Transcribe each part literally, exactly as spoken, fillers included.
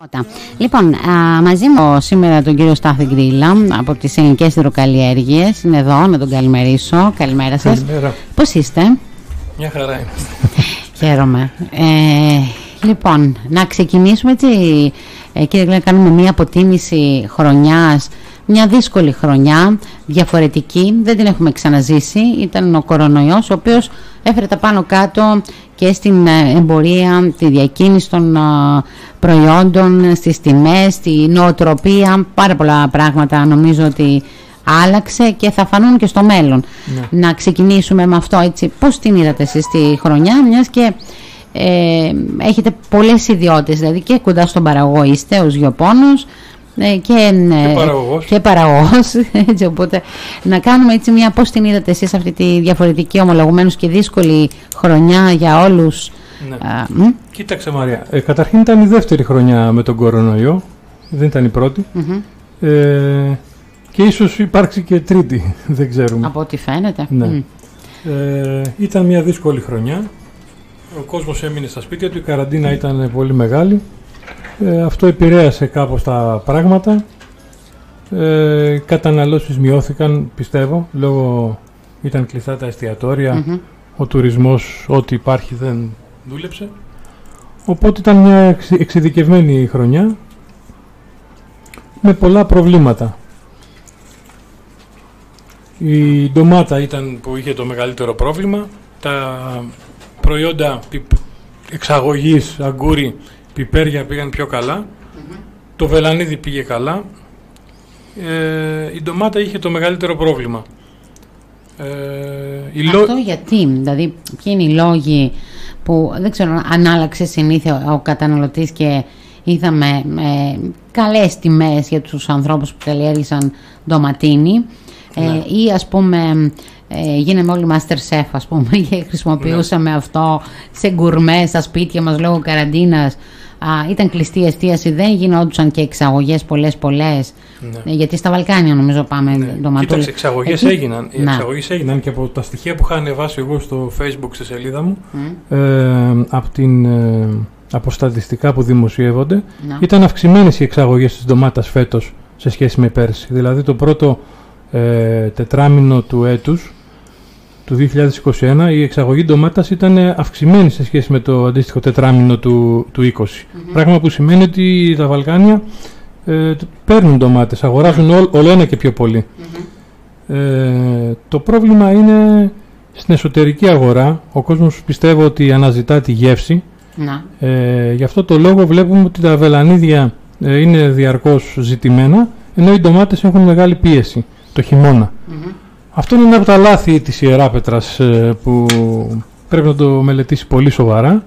Λοιπόν, α, μαζί μου σήμερα τον κύριο Στάθη Γκρίλα από τις ελληνικές υδροκαλλιέργειες. Είναι εδώ, να τον καλημερίσω. Καλημέρα σας. Καλημέρα. Πώς είστε? Μια χαρά είναι. Χαίρομαι. Ε, λοιπόν, να ξεκινήσουμε έτσι, ε, κύριε Γκρίλα, να κάνουμε μια αποτίμηση χρονιάς. Μια δύσκολη χρονιά, διαφορετική, δεν την έχουμε ξαναζήσει. Ήταν ο κορονοϊός, ο οποίος έφερε τα πάνω κάτω και στην εμπορία, τη διακίνηση των προϊόντων, στις τιμές, στη νοοτροπία. Πάρα πολλά πράγματα νομίζω ότι άλλαξε και θα φανούν και στο μέλλον. Ναι. Να ξεκινήσουμε με αυτό, έτσι. Πώς την είδατε εσείς τη χρονιά, μιας και ε, έχετε πολλές ιδιότητες, δηλαδή και κοντά στον παραγωγό είστε ως γεωπόνος, και, και παραγωγός, και παραγωγός έτσι, οπότε να κάνουμε έτσι μια, πώς την είδατε εσείς αυτή τη διαφορετική, ομολογουμένως και δύσκολη χρονιά για όλους? Ναι. Α, Κοίταξε Μαρία, ε, καταρχήν ήταν η δεύτερη χρονιά με τον κορονοϊό, δεν ήταν η πρώτη. Mm-hmm. ε, και ίσως υπάρξει και τρίτη, δεν ξέρουμε. Από ό,τι φαίνεται. Ναι. Mm. ε, ήταν μια δύσκολη χρονιά, ο κόσμος έμεινε στα σπίτια του, η καραντίνα ήταν πολύ μεγάλη. Ε, αυτό επηρέασε κάπως τα πράγματα. Ε, καταναλώσεις μειώθηκαν, πιστεύω, λόγω ήταν κλειστά τα εστιατόρια, mm-hmm. ο τουρισμός, ό,τι υπάρχει δεν δούλεψε. Οπότε ήταν μια εξειδικευμένη χρονιά με πολλά προβλήματα. Η ντομάτα ήταν που είχε το μεγαλύτερο πρόβλημα. Τα προϊόντα εξαγωγής, αγκούρι, πιπέρια πήγαν πιο καλά, mm-hmm. το βελανίδι πήγε καλά, ε, η ντομάτα είχε το μεγαλύτερο πρόβλημα. Ε, Αυτό λό... γιατί, δηλαδή ποιοι είναι οι λόγοι που δεν ξέρω αν άλλαξε συνήθεια ο καταναλωτής και είδαμε ε, καλές τιμές για τους ανθρώπους που καλλιέργησαν ντοματίνη, ναι. ε, ή ας πούμε ε, γίναμε όλοι master chef, ας πούμε, και χρησιμοποιούσαμε ναι. αυτό σε γκουρμέ στα σπίτια μας λόγω καραντίνας. Α, ήταν κλειστή η εστίαση, δεν γινόντουσαν και εξαγωγές πολλές πολλές, ναι. γιατί στα Βαλκάνια νομίζω πάμε ναι. ντοματούλες. Κοίταξε, εξαγωγές Εκεί... έγιναν, οι εξαγωγές έγιναν και από τα στοιχεία που είχα ανεβάσει εγώ στο Facebook στη σελίδα μου, mm. ε, από, την, ε, από στατιστικά που δημοσιεύονται, no. ήταν αυξημένες οι εξαγωγές της ντομάτας φέτος σε σχέση με πέρσι. Δηλαδή το πρώτο ε, τετράμινο του έτους, του δύο χιλιάδες είκοσι ένα, η εξαγωγή ντομάτας ήταν αυξημένη σε σχέση με το αντίστοιχο τετράμινο του, του είκοσι. Mm-hmm. Πράγμα που σημαίνει ότι τα Βαλκάνια ε, παίρνουν ντομάτες, αγοράζουν όλο, όλο ένα και πιο πολύ. Mm-hmm. Ε, το πρόβλημα είναι στην εσωτερική αγορά. Ο κόσμος πιστεύω ότι αναζητά τη γεύση. Mm-hmm. Ε, γι' αυτό το λόγο βλέπουμε ότι τα βελανίδια ε, είναι διαρκώς ζητημένα, ενώ οι ντομάτες έχουν μεγάλη πίεση το χειμώνα. Mm-hmm. Αυτό είναι ένα από τα λάθη της Ιεράπετρας ε, που πρέπει να το μελετήσει πολύ σοβαρά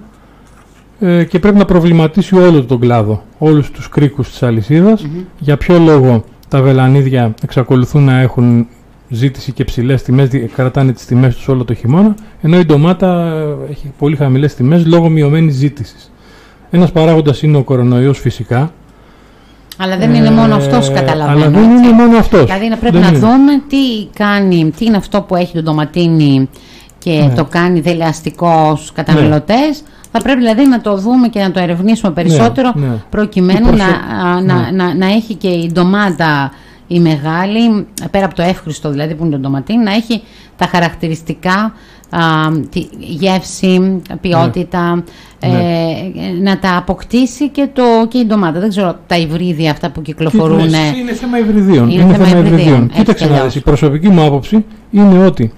ε, και πρέπει να προβληματίσει όλο τον κλάδο, όλους τους κρίκους της αλυσίδας, mm-hmm. για ποιο λόγο τα βελανίδια εξακολουθούν να έχουν ζήτηση και ψηλές τιμές, κρατάνε τις τιμές τους όλο το χειμώνα, ενώ η ντομάτα έχει πολύ χαμηλές τιμές λόγω μειωμένης ζήτησης. Ένας παράγοντας είναι ο κορονοϊός φυσικά. Αλλά δεν είναι μόνο αυτός, καταλαβαίνω. Αλλά δεν είναι μόνο αυτός. Δηλαδή να πρέπει δεν να είναι. δούμε τι κάνει, τι είναι αυτό που έχει το ντοματίνι και ναι. το κάνει δελεαστικό στους καταναλωτές. Ναι. Θα πρέπει δηλαδή να το δούμε και να το ερευνήσουμε περισσότερο, ναι, ναι. προκειμένου προσω... να, ναι. να, να, να έχει και η ντομάτα η μεγάλη, πέρα από το εύχριστο δηλαδή που είναι το ντοματίνι, να έχει τα χαρακτηριστικά, α, τη γεύση, ποιότητα, ναι. ε, να τα αποκτήσει και, το, και η ντομάτα. Δεν ξέρω, τα υβρίδια αυτά που κυκλοφορούν. Είναι, είναι θέμα υβριδίων. Είναι, είναι θέμα, θέμα υβριδίων. υβριδίων. Κοίταξε να δεις, η προσωπική μου άποψη είναι ότι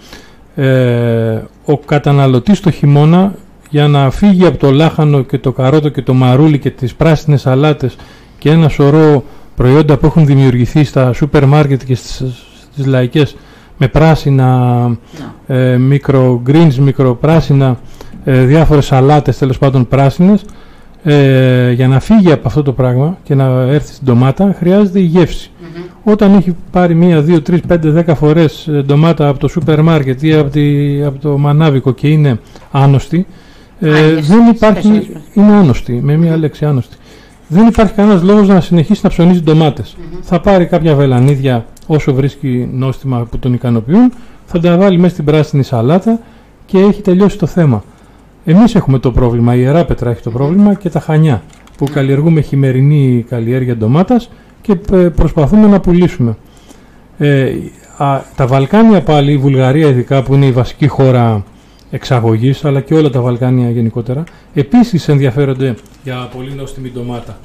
ε, ο καταναλωτής το χειμώνα, για να φύγει από το λάχανο και το καρότο και το μαρούλι και τις πράσινες σαλάτες και ένα σωρό προϊόντα που έχουν δημιουργηθεί στα σούπερ μάρκετ και στις, στις λαϊκές με πράσινα, no. ε, μικρογρίνς, μικροπράσινα, ε, διάφορες σαλάτες τέλος πάντων πράσινες, ε, για να φύγει από αυτό το πράγμα και να έρθει στην ντομάτα χρειάζεται η γεύση. Mm-hmm. Όταν έχει πάρει μία, δύο, τρεις, πέντε, δέκα φορές ντομάτα από το σούπερ μάρκετ ή από, τη, από το μανάβικο και είναι άnosτη, ε, ah, δεν υπάρχει, είναι άnosτη, με μία λέξη άnosτη. Δεν υπάρχει κανένας λόγος να συνεχίσει να ψωνίζει ντομάτες. Mm-hmm. Θα πάρει κάποια βελανίδια όσο βρίσκει νόστιμα που τον ικανοποιούν, θα τα βάλει μέσα στην πράσινη σαλάτα και έχει τελειώσει το θέμα. Εμείς έχουμε το πρόβλημα, η Ιεράπετρα έχει το πρόβλημα και τα Χανιά. που καλλιεργούμε χειμερινή καλλιέργεια ντομάτας και προσπαθούμε να πουλήσουμε. Ε, α, τα Βαλκάνια πάλι, η Βουλγαρία ειδικά που είναι η βασική χώρα εξαγωγής, αλλά και όλα τα Βαλκάνια γενικότερα, επίσης ενδιαφέρονται για πολύ νόστιμη ντομάτα.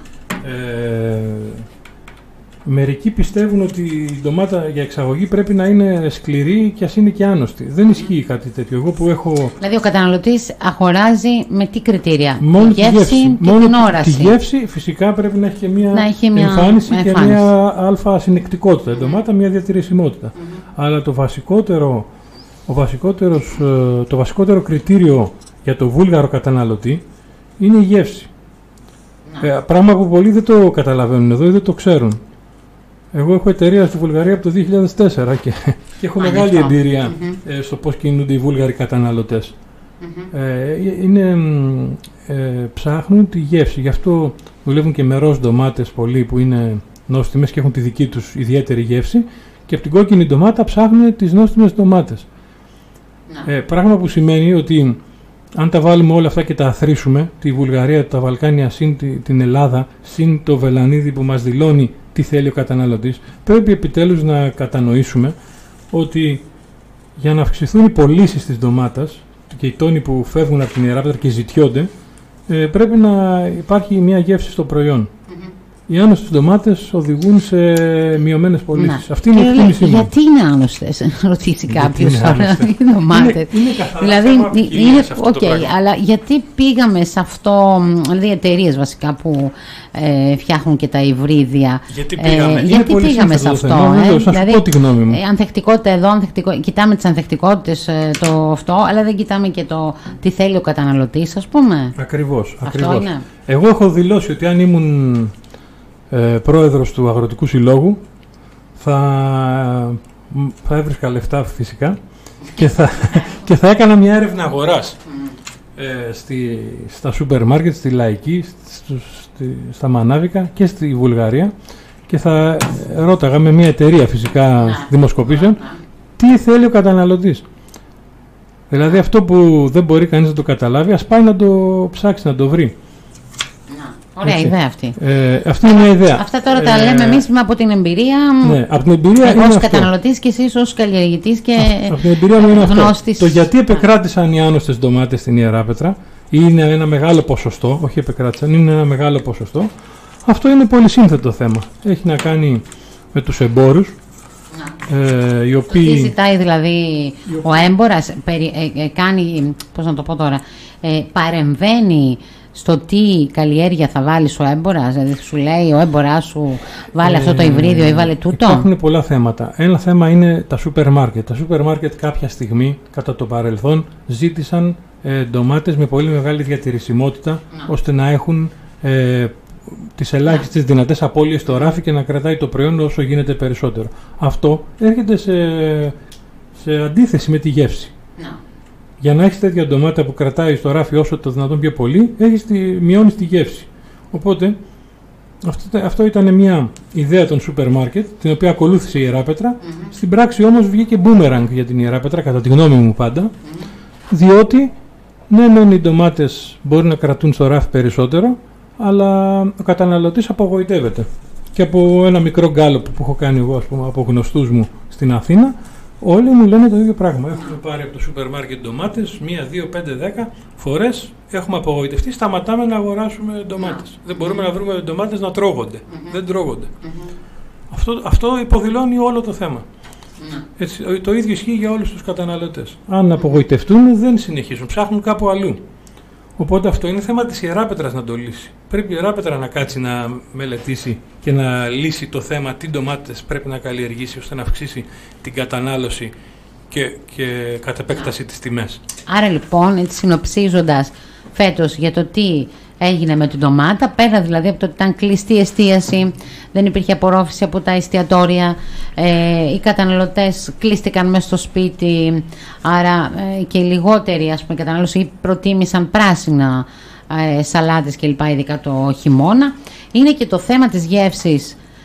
Ε, μερικοί πιστεύουν ότι η ντομάτα για εξαγωγή πρέπει να είναι σκληρή και ας είναι και άnosτη. Δεν ισχύει κάτι τέτοιο. Εγώ που έχω... Δηλαδή ο καταναλωτής αγοράζει με τι κριτήρια? Μόνο τη γεύση, γεύση, και μόνο την όραση. Τη γεύση φυσικά πρέπει να έχει και μια, έχει μια εμφάνιση, μια και εμφάνιση. μια αλφα συνεκτικότητα. Η ντομάτα μια διατηρησιμότητα. Mm-hmm. Αλλά το βασικότερο, ο βασικότερος, το βασικότερο κριτήριο για το βούλγαρο καταναλωτή είναι η γεύση. Ε, πράγμα που πολλοί δεν το καταλαβαίνουν εδώ ή δεν το ξέρουν. Εγώ έχω εταιρεία στη Βουλγαρία από το δύο χιλιάδες τέσσερα και, και έχω μεγάλη αυτό. εμπειρία mm-hmm. ε, στο πώς κινούνται οι βούλγαροι καταναλωτές. Mm-hmm. Ε, είναι, ε, ψάχνουν τη γεύση, γι' αυτό δουλεύουν και με ροζ ντομάτες πολλοί που είναι νόστιμες και έχουν τη δική τους ιδιαίτερη γεύση, και από την κόκκινη ντομάτα ψάχνουν τις νόστιμες ντομάτες. Mm-hmm. Ε, πράγμα που σημαίνει ότι αν τα βάλουμε όλα αυτά και τα αθροίσουμε, τη Βουλγαρία, τα Βαλκάνια, συν την Ελλάδα, συν το βελανίδι που μας δηλώνει τι θέλει ο καταναλωτής, πρέπει επιτέλους να κατανοήσουμε ότι για να αυξηθούν οι πωλήσεις της ντομάτας και οι τόνοι που φεύγουν από την Ιεράπετρα και ζητιώνται, ε, πρέπει να υπάρχει μια γεύση στο προϊόν. Mm-hmm. Οι άνοστες ντομάτες οδηγούν σε μειωμένες πωλήσεις. Αυτή είναι η εκτίμησή μου. Γιατί είναι άνοστες, ρωτήσει κάποιος τώρα, οι ντομάτες. Είναι, είναι καθαρά δηλαδή, είναι, okay, αλλά γιατί πήγαμε σε αυτό, δηλαδή εταιρείες βασικά που ε, φτιάχνουν και τα υβρίδια. Γιατί πήγαμε, ε, γιατί πήγαμε σε αυτό. Θέμα, ε, ε, δηλαδή, πω τη γνώμη μου. Ε, ανθεκτικότητα εδώ, ανθεκτικο... κοιτάμε τις ανθεκτικότητες ε, το αυτό, αλλά δεν κοιτάμε και το τι θέλει ο καταναλωτής, ας πούμε. Ακριβώς. Αυτό ακριβώς. είναι. Εγώ έχω δηλώσει ότι αν ήμουν ε, πρόεδρος του Αγροτικού Συλλόγου θα, θα έβρισκα λεφτά φυσικά και θα, και θα έκανα μια έρευνα αγοράς ε, στη, στα σούπερ μάρκετ, στη Λαϊκή, στη, στη, στα Μανάβικα και στη Βουλγαρία, και θα ρώταγα με μια εταιρεία φυσικά δημοσκοπήσεων τι θέλει ο καταναλωτής. Δηλαδή αυτό που δεν μπορεί κανείς να το καταλάβει, ας πάει να το ψάξει, να το βρει. Ωραία. Έτσι. Ιδέα αυτή. Ε, αυτή είναι μια ιδέα. Αυτά τώρα ε, τα λέμε εμείς από την εμπειρία. Ναι, από την εμπειρία εγώ ως καταναλωτής και εσείς ως καλλιεργητής και Α, από την εμπειρία μου είναι γνώστης. Αυτό. Το γιατί επεκράτησαν οι άνοστες ντομάτες στην Ιεράπετρα, είναι ένα μεγάλο ποσοστό, όχι επεκράτησαν, είναι ένα μεγάλο ποσοστό. Αυτό είναι πολύ σύνθετο θέμα. Έχει να κάνει με τους εμπόρους. Ε, οι οποίοι... Τι ζητάει δηλαδή ο έμπορας, περι, ε, ε, κάνει, πώς να το πω τώρα, ε, παρεμβαίνει στο τι καλλιέργεια θα βάλεις ο έμπορας, δηλαδή σου λέει ο έμπορας σου βάλει ε, αυτό το υβρίδιο ή βάλει τούτο. Υπάρχουν πολλά θέματα. Ένα θέμα είναι τα σούπερ μάρκετ. Τα σούπερ μάρκετ κάποια στιγμή κατά το παρελθόν ζήτησαν ε, ντομάτες με πολύ μεγάλη διατηρησιμότητα, να. ώστε να έχουν ε, τις ελάχιστες yeah. δυνατές απώλειες στο ράφι και να κρατάει το προϊόν όσο γίνεται περισσότερο. Αυτό έρχεται σε, σε αντίθεση με τη γεύση. No. Για να έχεις τέτοια ντομάτα που κρατάει στο ράφι όσο το δυνατόν πιο πολύ, έχεις τη, μειώνεις τη γεύση. Οπότε, αυτό, αυτό ήταν μια ιδέα των σούπερ μάρκετ, την οποία ακολούθησε η Ιεράπετρα. Mm-hmm. Στην πράξη όμως βγήκε boomerang για την Ιεράπετρα, κατά τη γνώμη μου πάντα, mm-hmm. διότι ναι, ναι, οι ντομάτες μπορεί να κρατούν στο ράφι περισσότερο, αλλά ο καταναλωτής απογοητεύεται. Και από ένα μικρό γκάλωπ που έχω κάνει εγώ, ας πούμε, από γνωστούς μου στην Αθήνα, όλοι μου λένε το ίδιο πράγμα. Έχουμε πάρει από το σούπερ μάρκετ ντομάτες, μία, δύο, πέντε, δέκα φορές, έχουμε απογοητευτεί, σταματάμε να αγοράσουμε ντομάτες. Δεν μπορούμε να βρούμε ντομάτες να τρώγονται. Mm-hmm. Δεν τρώγονται. Mm-hmm. Αυτό, αυτό υποδηλώνει όλο το θέμα. Mm-hmm. Έτσι, το ίδιο ισχύει για όλους τους καταναλωτές. Αν απογοητευτούν, δεν συνεχίζουν, ψάχνουν κάπου αλλού. Οπότε αυτό είναι θέμα της Ιεράπετρας να το λύσει. Πρέπει η Ιεράπετρα να κάτσει να μελετήσει και να λύσει το θέμα τι ντομάτες πρέπει να καλλιεργήσει ώστε να αυξήσει την κατανάλωση και, και κατ' επέκταση τις τιμές. Άρα λοιπόν, έτσι συνοψίζοντας φέτος για το τι έγινε με την ντομάτα, πέρα δηλαδή από το ότι ήταν κλειστή εστίαση, δεν υπήρχε απορρόφηση από τα εστιατόρια, ε, οι καταναλωτές κλείστηκαν μέσα στο σπίτι, άρα ε, και οι λιγότεροι ας πούμε καταναλωτές προτίμησαν πράσινα ε, σαλάτες κλπ, ειδικά το χειμώνα. Είναι και το θέμα της γεύσης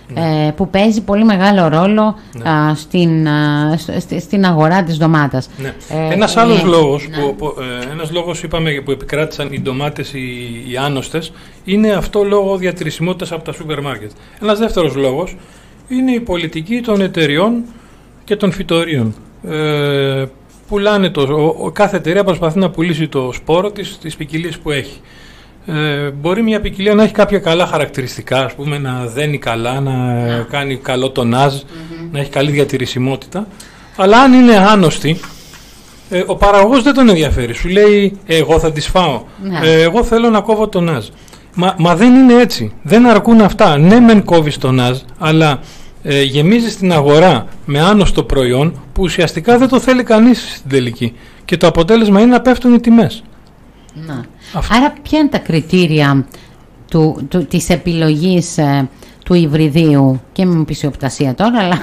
ναι. ε, που παίζει πολύ μεγάλο ρόλο ναι. α, στην, α, st, στην αγορά της ντομάτας. Ναι. Ε, ένας ε, άλλος ε, λόγος, ναι. που, που, ε, ένας λόγος είπαμε, που επικράτησαν οι ντομάτες οι, οι άνοστες είναι αυτό λόγω διατηρησιμότητας από τα σούπερ μάρκετ. Ένας δεύτερος λόγος είναι η πολιτική των εταιριών και των φυτορίων. Ε, πουλάνε το, ο, ο, κάθε εταιρεία προσπαθεί να πουλήσει το σπόρο της, τις ποικιλίες που έχει. Ε, μπορεί μια ποικιλία να έχει κάποια καλά χαρακτηριστικά, ας πούμε, να δένει καλά, να yeah. κάνει καλό τονάζ, mm-hmm. να έχει καλή διατηρησιμότητα, αλλά αν είναι άnosτη, ε, ο παραγωγός δεν τον ενδιαφέρει. Σου λέει, ε, εγώ θα τις φάω, yeah. ε, εγώ θέλω να κόβω τονάζ. Μα, μα δεν είναι έτσι, δεν αρκούν αυτά. Ναι, μεν κόβεις τονάζ, αλλά ε, γεμίζεις την αγορά με άνοστο προϊόν που ουσιαστικά δεν το θέλει κανείς στην τελική. Και το αποτέλεσμα είναι να πέφτουν οι τιμές. Να. Άρα ποια είναι τα κριτήρια του, του, της επιλογής ε, του υβριδίου, και με πισιοπτασία τώρα, αλλά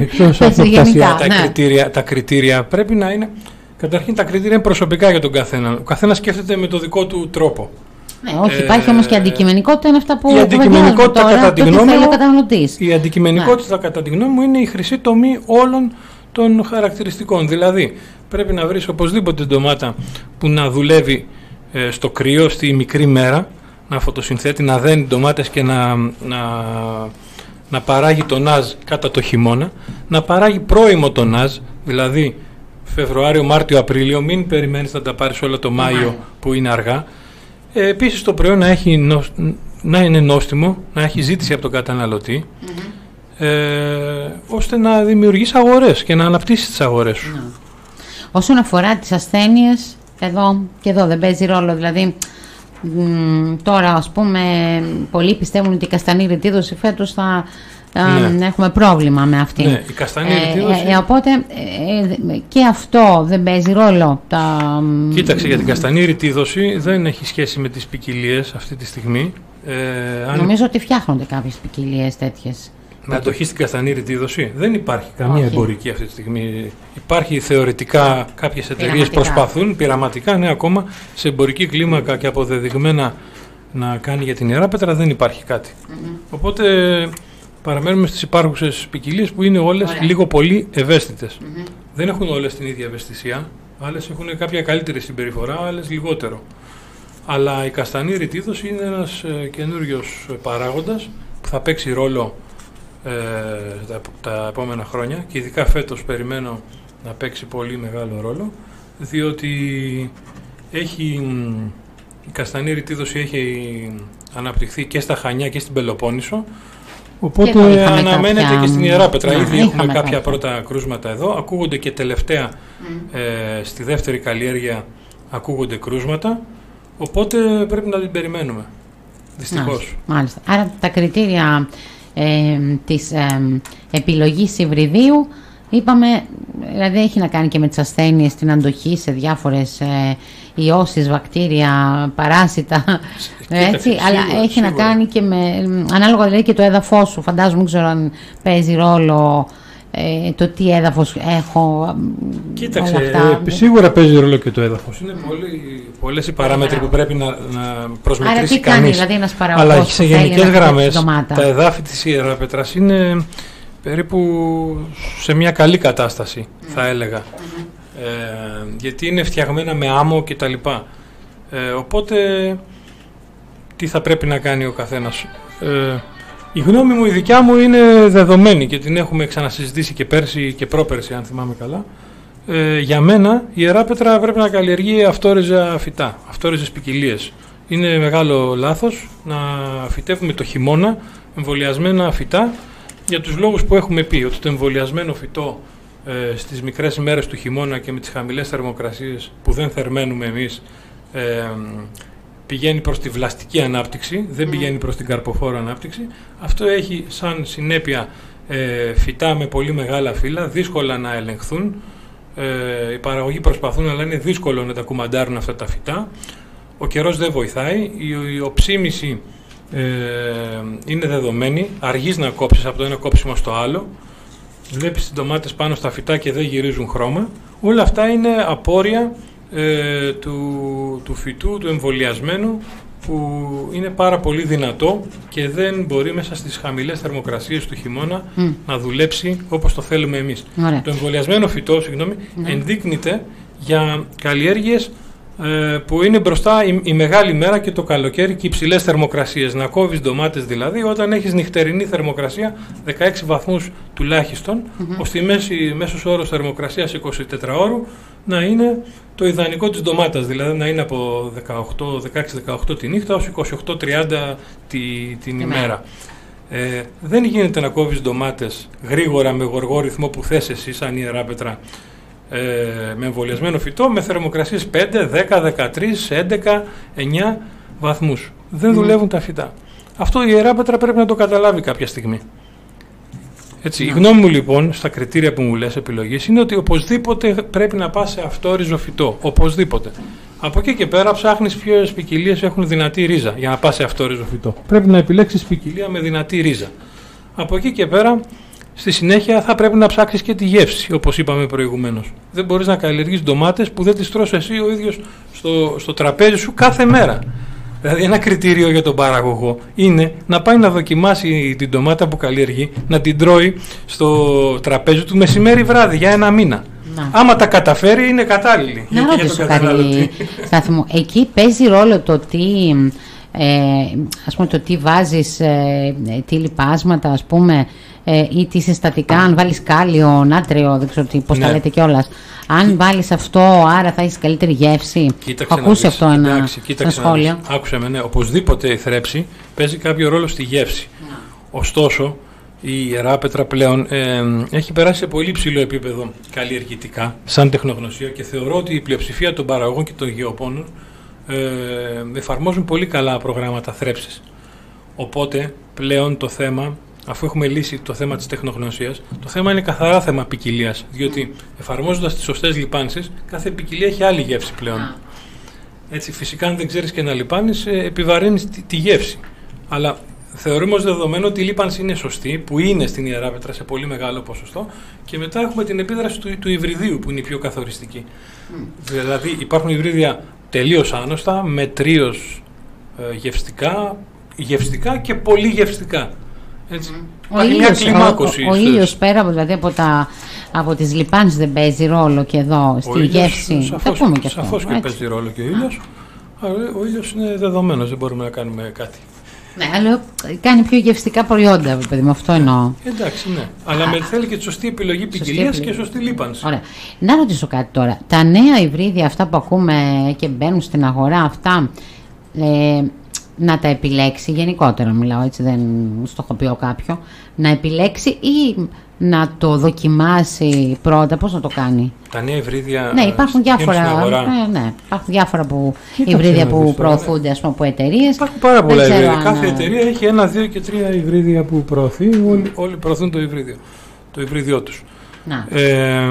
γενικά, τα, ναι. κριτήρια, τα κριτήρια πρέπει να είναι, καταρχήν τα κριτήρια είναι προσωπικά για τον καθένα. Ο καθένας σκέφτεται με το δικό του τρόπο. Ναι, όχι, ε, υπάρχει όμως και αντικειμενικότητα, είναι αυτά που η αντικειμενικότητα τώρα, κατά τη γνώμη μου, η αντικειμενικότητα ναι. κατά τη γνώμη μου είναι η χρυσή τομή όλων των χαρακτηριστικών. Δηλαδή πρέπει να βρεις οπωσδήποτε ντομάτα που να δουλεύει ε, στο κρύο, στη μικρή μέρα, να φωτοσυνθέτει, να δένει ντομάτες και να, να, να παράγει τονάζ κατά το χειμώνα, να παράγει πρώιμο τονάζ, δηλαδή Φεβρουάριο, Μάρτιο, Απρίλιο, μην περιμένεις να τα πάρεις όλα το Μάιο που είναι αργά. Ε, επίσης το προϊόν να, έχει, να είναι νόστιμο, να έχει ζήτηση από τον καταναλωτή, mm-hmm. ε, ώστε να δημιουργείς αγορές και να αναπτύσσεις τις αγορές σου. Mm. Όσον αφορά τις ασθένειες, εδώ και εδώ δεν παίζει ρόλο, δηλαδή μ, τώρα ας πούμε πολλοί πιστεύουν ότι η καστανή ρητίδωση φέτος θα ναι. έχουμε πρόβλημα με αυτή. Ναι, η καστανή ρητίδωση... Ε, ε, οπότε ε, και αυτό δεν παίζει ρόλο. Τα... Κοίταξε, για την καστανή ρητίδωση δεν έχει σχέση με τις ποικιλίες αυτή τη στιγμή. Ε, αν... Νομίζω ότι φτιάχνονται κάποιες ποικιλίες τέτοιες. Με αντοχή στην καστανή ρητίδωση δεν υπάρχει καμία Όχι. εμπορική αυτή τη στιγμή. Υπάρχει θεωρητικά, κάποιες εταιρείες προσπαθούν πειραματικά, ναι, ακόμα σε εμπορική κλίμακα και αποδεδειγμένα να κάνει για την Ιεράπετρα δεν υπάρχει κάτι. Mm-hmm. Οπότε παραμένουμε στις υπάρχουσες ποικιλίες που είναι όλες Ωραία. λίγο πολύ ευαίσθητες. Mm-hmm. Δεν έχουν όλες την ίδια ευαισθησία, άλλες έχουν κάποια καλύτερη συμπεριφορά, άλλες λιγότερο. Αλλά η καστανή ρητίδωση είναι ένας ε, καινούριος παράγοντας που θα παίξει ρόλο ε, τα, τα επόμενα χρόνια και ειδικά φέτος περιμένω να παίξει πολύ μεγάλο ρόλο, διότι έχει, η καστανή ρητίδωση έχει αναπτυχθεί και στα Χανιά και στην Πελοπόννησο, οπότε αναμένεται κάποια... και στην Ιεράπετρα. Ήδη έχουμε κάποια, κάποια πρώτα κρούσματα εδώ, ακούγονται και τελευταία mm. ε, στη δεύτερη καλλιέργεια ακούγονται κρούσματα, οπότε πρέπει να την περιμένουμε, δυστυχώς. Μάλιστα. Άρα τα κριτήρια ε, της ε, επιλογής υβριδίου, είπαμε, δηλαδή έχει να κάνει και με τις ασθένειες, την αντοχή σε διάφορες ε, ιώσεις, βακτήρια, παράσιτα, έτσι, σίγουρα, αλλά έχει σίγουρα. να κάνει και με, ανάλογα δηλαδή και το έδαφος σου, φαντάζομαι, δεν ξέρω αν παίζει ρόλο ε, το τι έδαφος έχω. Κοίταξε, ε, σίγουρα παίζει ρόλο και το έδαφος. Είναι πολύ, πολλές οι παράμετροι που πρέπει να, να προσμετρήσει κανείς. Άρα τι κάνει δηλαδή ένας παραγωγός, αλλά σε γενικές γραμμές τα εδάφη της Ιεράπετρας είναι περίπου σε μια καλή κατάσταση, mm. θα έλεγα. Mm-hmm. Ε, γιατί είναι φτιαγμένα με άμμο και τα λοιπά. Ε, οπότε τι θα πρέπει να κάνει ο καθένας. Ε, η γνώμη μου, η δικιά μου, είναι δεδομένη και την έχουμε ξανασυζητήσει και πέρσι και πρόπερσι, αν θυμάμαι καλά. Ε, για μένα η Ιεράπετρα πρέπει να καλλιεργεί αυτόριζα φυτά, αυτόριζες ποικιλίες. Είναι μεγάλο λάθος να φυτεύουμε το χειμώνα εμβολιασμένα φυτά, για τους λόγους που έχουμε πει, ότι το εμβολιασμένο φυτό ε, στις μικρές ημέρες του χειμώνα και με τις χαμηλές θερμοκρασίες που δεν θερμαίνουμε εμείς, ε, πηγαίνει προς τη βλαστική ανάπτυξη, δεν πηγαίνει προς την καρποφόρο ανάπτυξη. Αυτό έχει σαν συνέπεια ε, φυτά με πολύ μεγάλα φύλλα, δύσκολα να ελεγχθούν. Ε, οι παραγωγοί προσπαθούν, αλλά είναι δύσκολο να τα κουμαντάρουν αυτά τα φυτά. Ο καιρός δεν βοηθάει, η, η οψίμηση ε, είναι δεδομένη, αργείς να κόψεις από το ένα κόψιμο στο άλλο. Βλέπεις τις ντομάτες πάνω στα φυτά και δεν γυρίζουν χρώμα. Όλα αυτά είναι απόρρια ε, του, του φυτού, του εμβολιασμένου, που είναι πάρα πολύ δυνατό και δεν μπορεί μέσα στις χαμηλές θερμοκρασίες του χειμώνα mm. να δουλέψει όπως το θέλουμε εμείς. Ωραία. Το εμβολιασμένο φυτό, συγγνώμη, mm. ενδείκνυται για καλλιέργειες ε, που είναι μπροστά η, η μεγάλη μέρα και το καλοκαίρι και οι υψηλές θερμοκρασίες. Να κόβεις ντομάτες δηλαδή όταν έχεις νυχτερινή θερμοκρασία δεκαέξι βαθμούς τουλάχιστον, mm-hmm. ώστε η μέση, μέσος όρος θερμοκρασίας εικοσιτετράωρου να είναι το ιδανικό της ντομάτας, δηλαδή να είναι από δεκαέξι δεκαοκτώ τη νύχτα ως είκοσι οκτώ τριάντα τη, την yeah. ημέρα. Ε, δεν γίνεται να κόβεις ντομάτες γρήγορα με γοργό ρυθμό που θες εσύ σαν ιεράπετρα ε, με εμβολιασμένο φυτό με θερμοκρασίες πέντε, δέκα, δεκατρείς, έντεκα, εννιά βαθμούς. Δεν mm. δουλεύουν τα φυτά. Αυτό η ιεράπετρα πρέπει να το καταλάβει κάποια στιγμή. Έτσι, yeah. Η γνώμη μου λοιπόν στα κριτήρια που μου λες επιλογής είναι ότι οπωσδήποτε πρέπει να πας σε αυτόριζο φυτό. Οπωσδήποτε. Από εκεί και πέρα ψάχνεις ποιες ποικιλίες έχουν δυνατή ρίζα για να πας σε αυτόριζο φυτό. Πρέπει να επιλέξεις ποικιλία με δυνατή ρίζα. Από εκεί και πέρα, στη συνέχεια θα πρέπει να ψάξεις και τη γεύση, όπως είπαμε προηγουμένως. Δεν μπορείς να καλλιεργείς ντομάτες που δεν τις τρως εσύ ο ίδιος στο, στο τραπέζι σου κάθε μέρα. Δηλαδή ένα κριτήριο για τον παραγωγό είναι να πάει να δοκιμάσει την ντομάτα που καλλιεργεί, να την τρώει στο τραπέζι του μεσημέρι βράδυ για ένα μήνα. Να. Άμα τα καταφέρει είναι κατάλληλη. Να για ρωτήσω κάτι, Στάθη μου, εκεί παίζει ρόλο το τι, ε, ας πούμε, το τι βάζεις, ε, τι λιπάσματα ας πούμε, ε, ή τι συστατικά, αν βάλεις κάλιο, νάτριο, δεν ξέρω τι, πώς ναι. τα λέτε κιόλας. Αν βάλεις αυτό, άρα θα έχεις καλύτερη γεύση. Κοίταξε ακούσει αυτό ένα, εντάξει, κοίταξε ένα σχόλιο. Άκουσε με, ναι. Οπωσδήποτε η θρέψη παίζει κάποιο ρόλο στη γεύση. Να. Ωστόσο, η ιεράπετρα πλέον ε, έχει περάσει σε πολύ ψηλό επίπεδο καλλιεργητικά, σαν τεχνογνωσία και θεωρώ ότι η πλειοψηφία των παραγωγών και των γεωπόνων ε, εφαρμόζουν πολύ καλά προγράμματα θρέψης. Οπότε, πλέον το θέμα, αφού έχουμε λύσει το θέμα της τεχνογνωσίας, το θέμα είναι καθαρά θέμα ποικιλίας, διότι εφαρμόζοντας τις σωστές λιπάνσεις, κάθε ποικιλία έχει άλλη γεύση πλέον. Έτσι, φυσικά, αν δεν ξέρεις και να λιπάνεις, επιβαρύνεις τη, τη γεύση. Αλλά θεωρούμε ως δεδομένο ότι η λίπανση είναι σωστή, που είναι στην ιεράπετρα σε πολύ μεγάλο ποσοστό, και μετά έχουμε την επίδραση του, του υβριδίου, που είναι η πιο καθοριστική. Mm. Δηλαδή, υπάρχουν υβρίδια τελείως άνοστα, μετρίως ε, γευστικά, γευστικά και πολύ γευστικά. Έτσι. Ο ήλιος, ο, ο, ο ήλιος πέρα από, δηλαδή, από, τα, από τις λιπάνσεις δεν παίζει ρόλο και εδώ στη ήλιος, γεύση. Σαφώς, θα πούμε και αυτό. Σαφώς και παίζει ρόλο και ο ήλιος. Ο ήλιος είναι δεδομένος, δεν μπορούμε να κάνουμε κάτι. Ναι, αλλά κάνει πιο γευστικά προϊόντα, παιδί μου, αυτό εννοώ. Εντάξει, ναι. Αλλά με θέλει και τη σωστή επιλογή ποικιλίας και σωστή λίπανση. Ωραία. Να ρωτήσω κάτι τώρα. Τα νέα υβρίδια αυτά που ακούμε και μπαίνουν στην αγορά, αυτά ε, να τα επιλέξει, γενικότερα μιλάω, έτσι δεν στοχοποιώ κάποιο, να επιλέξει ή να το δοκιμάσει πρώτα, πώς να το κάνει? Τα νέα υβρίδια. Ναι, υπάρχουν διάφορα, ναι, ναι, υπάρχουν διάφορα που, υβρίδια που προωθούνται, ας πούμε, από εταιρείες. Υπάρχουν πάρα πολλά υβρίδια. Αν... Κάθε εταιρεία έχει ένα, δύο και τρία υβρίδια που προωθεί. Όλοι, όλοι προωθούν το υβρίδιο, το υβρίδιό τους. Ε,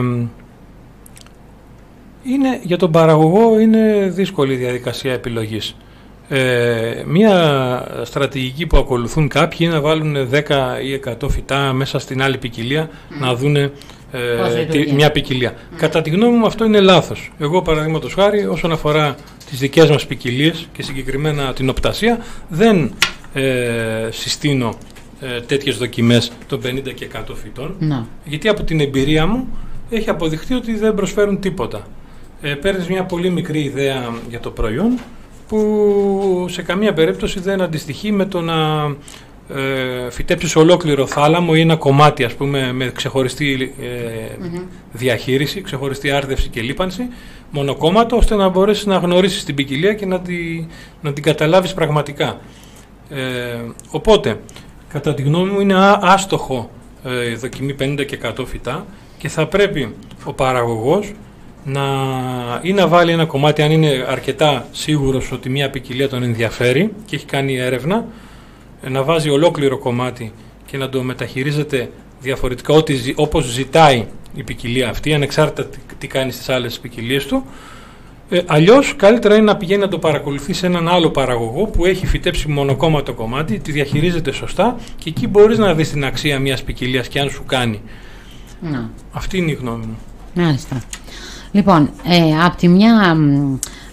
είναι, για τον παραγωγό είναι δύσκολη η διαδικασία επιλογής. Ε, μία στρατηγική που ακολουθούν κάποιοι είναι να βάλουν δέκα ή εκατό φυτά μέσα στην άλλη ποικιλία, mm. να δουν ε, τη, μια ποικιλία. Mm. Κατά τη γνώμη μου αυτό είναι λάθος. Εγώ, παραδείγματος χάρη, όσον αφορά τις δικές μας ποικιλίες και συγκεκριμένα την οπτασία, δεν ε, συστήνω ε, τέτοιες δοκιμές των πενήντα και εκατό φυτών, mm. γιατί από την εμπειρία μου έχει αποδειχθεί ότι δεν προσφέρουν τίποτα. Ε, παίρνεις μια πολύ μικρή ιδέα για το προϊόν, που σε καμία περίπτωση δεν αντιστοιχεί με το να ε, φυτέψεις ολόκληρο θάλαμο ή ένα κομμάτι, ας πούμε, με ξεχωριστή ε, mm-hmm. διαχείριση, ξεχωριστή άρδευση και λίπανση, μονοκόμματο, ώστε να μπορέσεις να γνωρίσεις την ποικιλία και να, τη, να την καταλάβεις πραγματικά. Ε, οπότε, κατά τη γνώμη μου, είναι άστοχο ε, δοκιμή πενήντα και εκατό φυτά και θα πρέπει ο παραγωγός να ή να βάλει ένα κομμάτι, αν είναι αρκετά σίγουρος ότι μια ποικιλία τον ενδιαφέρει και έχει κάνει έρευνα, να βάζει ολόκληρο κομμάτι και να το μεταχειρίζεται διαφορετικά, ό,τι, όπως ζητάει η ποικιλία αυτή, ανεξάρτητα τι, τι κάνει στις άλλες ποικιλίες του. Ε, αλλιώς καλύτερα είναι να πηγαίνει να το παρακολουθεί σε έναν άλλο παραγωγό που έχει φυτέψει μονοκόμματο κομμάτι, τη διαχειρίζεται σωστά και εκεί μπορείς να δεις την αξία μιας ποικιλίας και αν σου κάνει. Να. Αυτή είναι η γνώμη μου. Μάλιστα. Λοιπόν, ε, από τη μια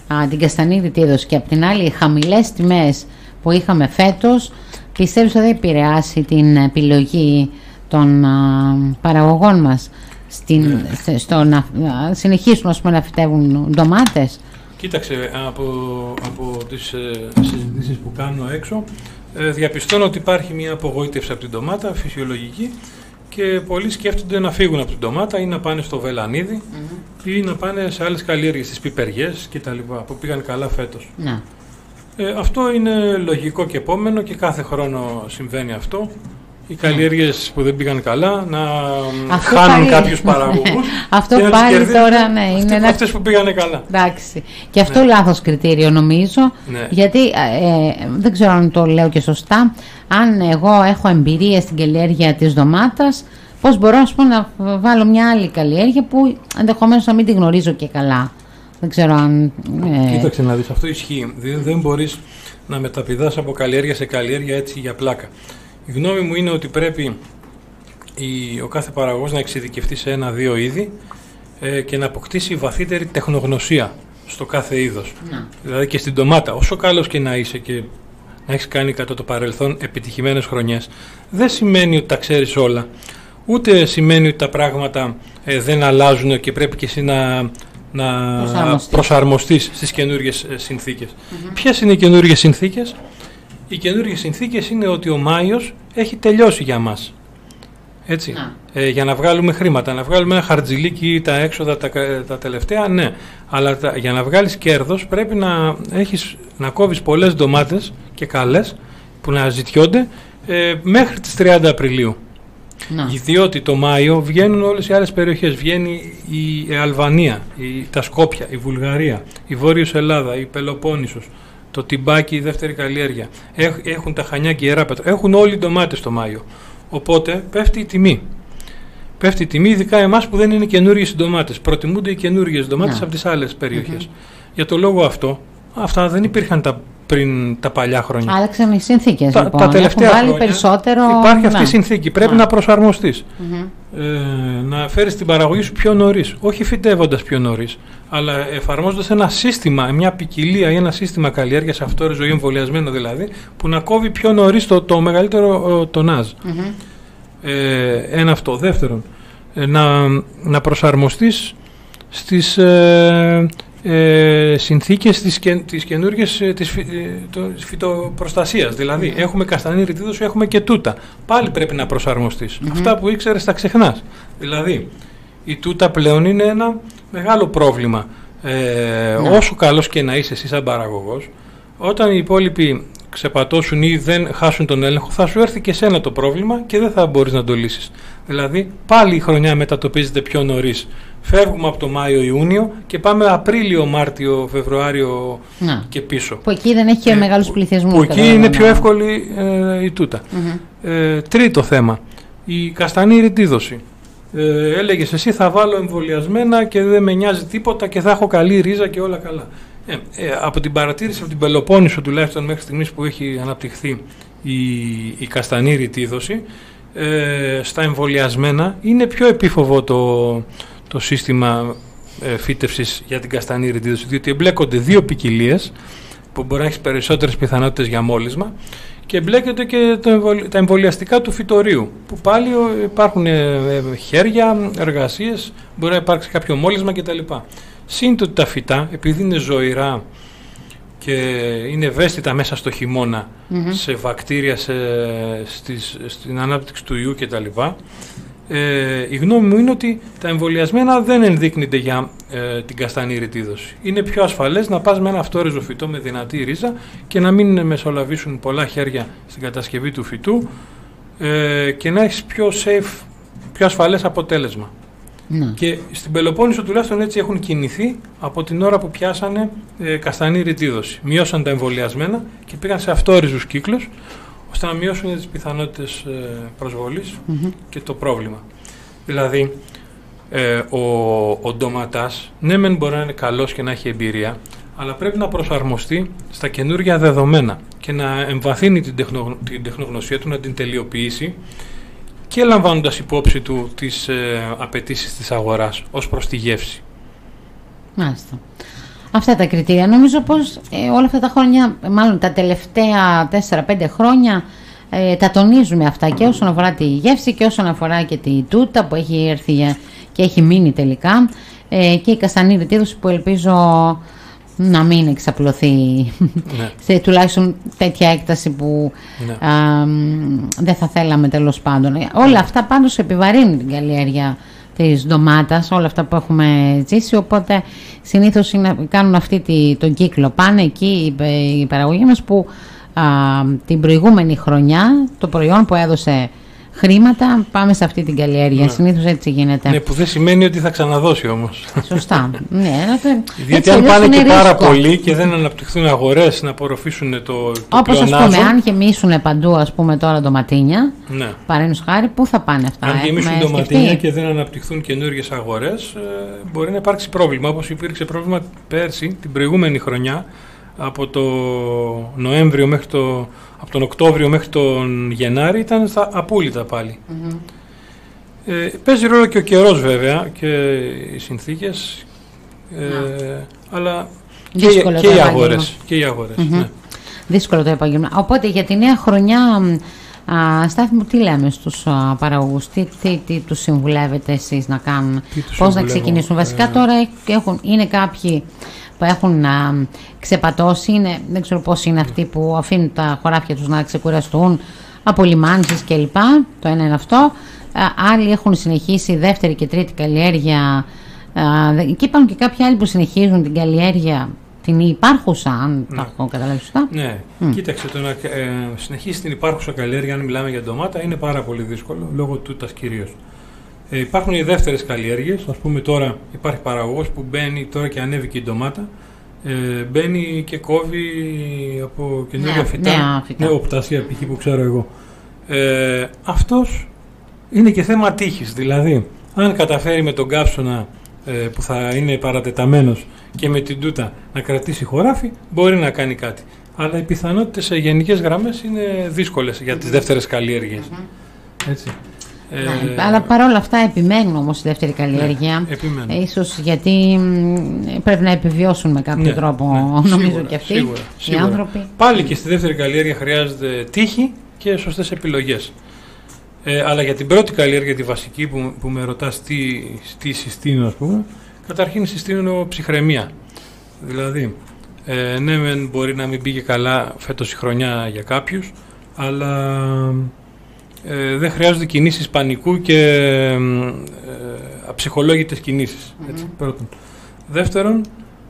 α, την καστανή ρητίδωση και από την άλλη οι χαμηλές τιμές που είχαμε φέτος, πιστεύεις ότι θα επηρεάσει την επιλογή των α, παραγωγών μας στην, ναι. στο να α, συνεχίσουν ας πούμε, να φυτεύουν ντομάτες? Κοίταξε, από, από τις ε, συζητήσεις που κάνω έξω, ε, διαπιστώνω ότι υπάρχει μια απογοήτευση από την ντομάτα, φυσιολογική, και πολλοί σκέφτονται να φύγουν από την ντομάτα ή να πάνε στο βελανίδι mm-hmm. ή να πάνε σε άλλες καλλιέργειες, στις πιπεριές κτλ. Που πήγαν καλά φέτος. Ναι. Ε, αυτό είναι λογικό και επόμενο και κάθε χρόνο συμβαίνει αυτό. Οι καλλιέργειες που δεν πήγαν καλά να αυτό χάνουν πάλι... κάποιους παραγωγούς. Αυτό και πάλι τώρα ναι, είναι ένα... αυτές που πήγανε καλά. Εντάξει. Και αυτό ναι. λάθος κριτήριο νομίζω. Ναι. Γιατί ε, δεν ξέρω αν το λέω και σωστά. Αν εγώ έχω εμπειρία στην καλλιέργεια της ντομάτας, πώς μπορώ ας πούμε, να βάλω μια άλλη καλλιέργεια που ενδεχομένως να μην τη γνωρίζω και καλά. Δεν ξέρω αν... Ε... Κοίταξε να δεις, αυτό ισχύει. Δεν, δεν μπορείς να μεταπηδάς από καλλιέργεια σε καλλιέργεια έτσι για πλάκα. Η γνώμη μου είναι ότι πρέπει η, ο κάθε παραγωγός να εξειδικευτεί σε ένα-δύο είδη ε, και να αποκτήσει βαθύτερη τεχνογνωσία στο κάθε είδος. Να. Δηλαδή και στην ντομάτα, όσο καλός και να είσαι και να έχεις κάνει κατά το παρελθόν επιτυχημένες χρονιές, δεν σημαίνει ότι τα ξέρεις όλα. Ούτε σημαίνει ότι τα πράγματα ε, δεν αλλάζουν και πρέπει και εσύ να, να προσαρμοστείς. προσαρμοστείς στις καινούργιες ε, συνθήκες. Mm-hmm. Ποιες είναι οι καινούργιες συνθήκες? Οι καινούργιες συνθήκες είναι ότι ο Μάιος έχει τελειώσει για μας. Έτσι. Ε, για να βγάλουμε χρήματα, να βγάλουμε ένα χαρτζιλίκι τα έξοδα τα, τα τελευταία, ναι. Αλλά τα, για να βγάλεις κέρδος πρέπει να, έχεις, να κόβεις πολλές ντομάτες και καλές που να ζητιώνται ε, μέχρι τις τριάντα Απριλίου. Να. Διότι το Μάιο βγαίνουν όλες οι άλλες περιοχές. Βγαίνει η Αλβανία, η, τα Σκόπια, η Βουλγαρία, η Βόρειος Ελλάδα, η Πελοπόννησος, το Τιμπάκι, η δεύτερη καλλιέργεια. Έχουν τα Χανιά και η Ιεράπετρο. Έχουν όλοι οι ντομάτες το Μάιο. Οπότε πέφτει η τιμή. Πέφτει η τιμή, ειδικά εμάς που δεν είναι καινούργιες ντομάτες. Προτιμούνται οι καινούργιες ντομάτες από τις άλλες περιοχές. Mm-hmm. Για το λόγο αυτό, αυτά δεν υπήρχαν τα, πριν τα παλιά χρόνια. Άλλαξαν οι συνθήκες. Τα, λοιπόν. τα τελευταία χρόνια περισσότερο... υπάρχει αυτή η συνθήκη. Πρέπει να, να προσαρμοστείς. Mm-hmm. Ε, να φέρεις την παραγωγή σου πιο νωρίς. Όχι φυτεύοντας πιο νωρίς, αλλά εφαρμόζοντας ένα σύστημα, μια ποικιλία ή ένα σύστημα καλλιέργειας αυτόρυ ζωή, εμβολιασμένο δηλαδή, που να κόβει πιο νωρίς το, το μεγαλύτερο τονάζ. Mm-hmm. Ε, ένα αυτό. Δεύτερον, ε, να, να προσαρμοστείς στις ε, ε, συνθήκες της, και, της καινούργιας ε, της, ε, το, φυτοπροστασίας. Δηλαδή, mm-hmm. έχουμε καστανή ρητίδωση, έχουμε και τούτα. Πάλι πρέπει να προσαρμοστείς. Mm-hmm. Αυτά που ήξερες τα ξεχνάς. Δηλαδή, η τούτα πλέον είναι ένα μεγάλο πρόβλημα. Ε, mm-hmm. Όσο καλός και να είσαι εσύ σαν παραγωγός, όταν οι υπόλοιποι ξεπατώσουν ή δεν χάσουν τον έλεγχο, θα σου έρθει και σένα το πρόβλημα και δεν θα μπορείς να το λύσεις. Δηλαδή, πάλι η χρονιά μετατοπίζεται πιο νωρίς. Φεύγουμε από το Μάιο-Ιούνιο και πάμε Απρίλιο, Μάρτιο, Φεβρουάριο να. και πίσω. Που εκεί δεν έχει και ε, μεγάλους πληθυσμούς. Που εκεί είναι πιο εύκολη ε, η τούτα. Mm-hmm. Ε, τρίτο θέμα, η καστανή ρητίδωση. Ε, έλεγες εσύ θα βάλω εμβολιασμένα και δεν με νοιάζει τίποτα και θα έχω καλή ρίζα και όλα καλά. Ε, ε, από την παρατήρηση από την Πελοπόννησο τουλάχιστον μέχρι στιγμής που έχει αναπτυχθεί η, η καστανή ρητίδωση, ε, στα εμβολιασμένα είναι πιο επίφοβο το, το σύστημα ε, φύτευσης για την καστανή ρητίδωση, διότι εμπλέκονται δύο ποικιλίες που μπορεί να έχει περισσότερες πιθανότητες για μόλυσμα και εμπλέκεται και το εμβολι... τα εμβολιαστικά του φυτορίου, που πάλι υπάρχουν ε, ε, χέρια, εργασίες, μπορεί να υπάρξει κάποιο μόλυσμα κτλ. Σύντοτε ότι τα φυτά, επειδή είναι ζωηρά και είναι ευαίσθητα μέσα στο χειμώνα mm-hmm. σε βακτήρια, σε, στις, στην ανάπτυξη του ιού κτλ. Ε, η γνώμη μου είναι ότι τα εμβολιασμένα δεν ενδείκνυνται για ε, την καστανή ρητίδωση. Είναι πιο ασφαλές να πας με ένα αυτόρυζο φυτό με δυνατή ρίζα και να μην μεσολαβήσουν πολλά χέρια στην κατασκευή του φυτού ε, και να έχεις πιο safe, πιο ασφαλές αποτέλεσμα. Ναι. Και στην Πελοπόννησο τουλάχιστον έτσι έχουν κινηθεί από την ώρα που πιάσανε ε, καστανή ρητίδωση. Μειώσαν τα εμβολιασμένα και πήγαν σε αυτόριζους κύκλους ώστε να μειώσουν τις πιθανότητες ε, προσβολής mm-hmm. και το πρόβλημα. Δηλαδή, ε, ο, ο ντοματάς, ναι μεν μπορεί να είναι καλός και να έχει εμπειρία, αλλά πρέπει να προσαρμοστεί στα καινούργια δεδομένα και να εμβαθύνει την, τεχνο, την τεχνογνωσία του, να την τελειοποιήσει και λαμβάνοντας υπόψη του τις ε, απαιτήσεις της αγοράς ως προς τη γεύση. Μάλιστα. Αυτά τα κριτήρια. Νομίζω πως ε, όλα αυτά τα χρόνια, μάλλον τα τελευταία τέσσερα πέντε χρόνια, ε, τα τονίζουμε αυτά και όσον αφορά τη γεύση και όσον αφορά και τη τούτα που έχει έρθει και έχει μείνει τελικά, ε, και η καστανή ρετίδωση που ελπίζω να μην εξαπλωθεί, ναι. σε τουλάχιστον τέτοια έκταση που, ναι. α, δεν θα θέλαμε τέλος πάντων. Όλα αυτά πάντως επιβαρύνουν την καλλιέργεια της ντομάτας, όλα αυτά που έχουμε ζήσει, οπότε συνήθως είναι, κάνουν αυτή τη, τον κύκλο. Πάνε εκεί οι, οι παραγωγοί μας που α, την προηγούμενη χρονιά το προϊόν που έδωσε χρήματα, πάμε σε αυτή την καλλιέργεια. Ναι. Συνήθως έτσι γίνεται. Ναι, που δεν σημαίνει ότι θα ξαναδώσει όμως. Σωστά. Ναι, γιατί αν πάνε και πάρα πολύ και δεν αναπτυχθούν αγορές να απορροφήσουν το, το όπως ας πούμε, αν γεμίσουν παντού ας πούμε τώρα ντοματίνια, ναι. παρένους χάρη, πού θα πάνε αυτά? Αν γεμίσουν ντοματίνια και δεν αναπτυχθούν καινούργιες αγορές, ε, μπορεί να υπάρξει πρόβλημα. Όπως υπήρξε πρόβλημα πέρσι, την προηγούμενη χρονιά, από το Νοέμβριο μέχρι το, από τον Οκτώβριο μέχρι τον Γενάρη ήταν στα απόλυτα πάλι. Mm-hmm. Ε, παίζει ρόλο και ο καιρός βέβαια και οι συνθήκες, ε, yeah. αλλά και, και, οι αγορές, και οι αγορές. Mm-hmm. Ναι. Δύσκολο το επάγγελμα. Οπότε για τη νέα χρονιά, α, Στάθη μου, τι λέμε στους α, παραγωγούς, τι, τι, τι τους συμβουλεύετε εσείς να κάνουν, πώς να ξεκινήσουν? Βασικά ε... τώρα έχουν, είναι κάποιοι που έχουν α, ξεπατώσει, είναι, δεν ξέρω πώς είναι αυτοί που αφήνουν τα χωράφια τους να ξεκουραστούν από λιμάνισες κλπ. Το ένα είναι αυτό. Α, άλλοι έχουν συνεχίσει δεύτερη και τρίτη καλλιέργεια. Α, και υπάρχουν και κάποιοι άλλοι που συνεχίζουν την καλλιέργεια την υπάρχουσα, αν ναι. τα έχω καταλάβει σωστά. Ναι, mm. κοίταξε, το να ε, συνεχίσει την υπάρχουσα καλλιέργεια, αν μιλάμε για ντομάτα, είναι πάρα πολύ δύσκολο, λόγω τούτας κυρίως. Ε, υπάρχουν οι δεύτερες καλλιέργειες, ας πούμε τώρα υπάρχει παραγωγός που μπαίνει τώρα και ανέβηκε η ντομάτα, ε, μπαίνει και κόβει από καινούργια ναι, φυτά, νεοπτασία π.χ. που ξέρω εγώ. Ε, αυτός είναι και θέμα τύχης, δηλαδή αν καταφέρει με τον κάψωνα ε, που θα είναι παρατεταμένος και με την τούτα να κρατήσει χωράφι, μπορεί να κάνει κάτι. Αλλά οι πιθανότητες σε γενικές γραμμές είναι δύσκολες για τις δεύτερες καλλιέργειες. Mm-hmm. Έτσι. Ναι, ε, αλλά παρόλα αυτά επιμένουν όμως η δεύτερη καλλιέργεια. Ναι, ε, ίσως γιατί πρέπει να επιβιώσουν με κάποιο ναι, τρόπο, ναι, νομίζω σίγουρα, και αυτοί σίγουρα, οι σίγουρα. άνθρωποι. Πάλι και στη δεύτερη καλλιέργεια χρειάζεται τύχη και σωστές επιλογές. Ε, αλλά για την πρώτη καλλιέργεια, τη βασική που, που με ρωτάς τι, τι συστήνω, ας πούμε, καταρχήν συστήνω ψυχραιμία. Δηλαδή, ε, ναι, μεν μπορεί να μην πήγε καλά φέτος η χρονιά για κάποιους, αλλά ε, δεν χρειάζονται κινήσεις πανικού και ε, αψυχολόγητες κινήσεις. Έτσι, mm-hmm. πρώτον. Δεύτερον,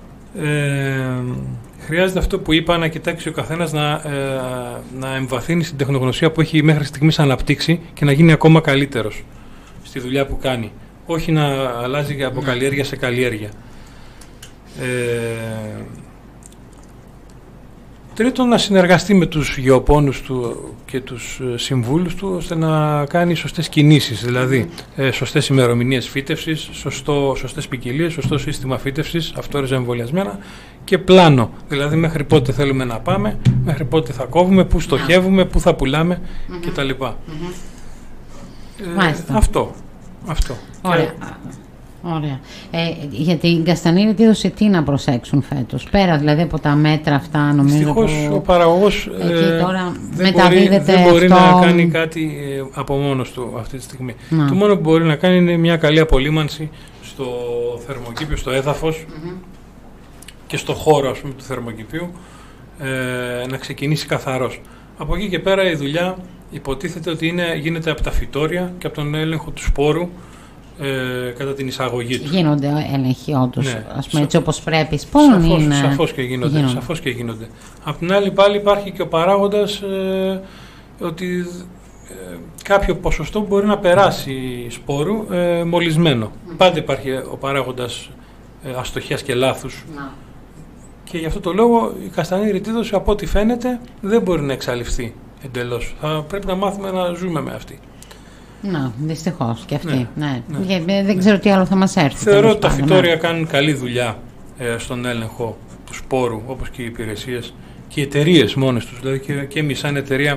ε, χρειάζεται αυτό που είπα, να κοιτάξει ο καθένας να, ε, να εμβαθύνει στην τεχνογνωσία που έχει μέχρι στιγμής αναπτύξει και να γίνει ακόμα καλύτερος στη δουλειά που κάνει. Όχι να αλλάζει από καλλιέργεια σε καλλιέργεια. Ε, τρίτον, να συνεργαστεί με τους γεωπόνους του και τους συμβούλους του, ώστε να κάνει σωστές κινήσεις, δηλαδή ε, σωστές ημερομηνίες φύτευσης, σωστό, σωστές ποικιλίες, σωστό σύστημα φύτευσης, αυτόριζα εμβολιασμένα και πλάνο, δηλαδή μέχρι πότε θέλουμε να πάμε, μέχρι πότε θα κόβουμε, πού στοχεύουμε, πού θα πουλάμε mm-hmm. κτλ. Mm-hmm. Ε, αυτό. αυτό. Ωραία. Και... Ωραία. Ε, για την καστανή ρετίδωση τι να προσέξουν φέτος, πέρα δηλαδή από τα μέτρα αυτά, νομίζω. Δυστυχώς που... ο παραγωγός ε, τώρα δεν μπορεί, δεν μπορεί αυτό... να κάνει κάτι ε, από μόνος του αυτή τη στιγμή. Να. Το μόνο που μπορεί να κάνει είναι μια καλή απολύμανση στο θερμοκήπιο, στο έδαφος mm-hmm. και στο χώρο, ας πούμε, του θερμοκηπίου, ε, να ξεκινήσει καθαρός. Από εκεί και πέρα η δουλειά υποτίθεται ότι είναι, γίνεται από τα φυτόρια και από τον έλεγχο του σπόρου Ε, κατά την εισαγωγή του. Γίνονται έλεγχοι όντως, ναι, ας πούμε, έτσι όπως πρέπει. Σαφώς, είναι... σαφώς, και γίνονται, γίνονται. σαφώς και γίνονται. Απ' την άλλη πάλι υπάρχει και ο παράγοντας ε, ότι ε, κάποιο ποσοστό μπορεί να περάσει σπόρου ε, μολυσμένο. Mm. Πάντα υπάρχει ο παράγοντας ε, αστοχίας και λάθους. No. Και γι' αυτό το λόγο η καστανή ρετίδωση, από ό,τι φαίνεται, δεν μπορεί να εξαλειφθεί εντελώς. Θα πρέπει να μάθουμε να ζούμε με αυτή. Να, δυστυχώς και αυτή. Ναι, ναι. Ναι. Δεν ξέρω τι άλλο θα μας έρθει. Θεωρώ ότι τα φυτόρια ναι. κάνουν καλή δουλειά ε, στον έλεγχο του σπόρου, όπως και οι υπηρεσίες και οι εταιρείες μόνες τους. Δηλαδή και, και εμείς σαν εταιρεία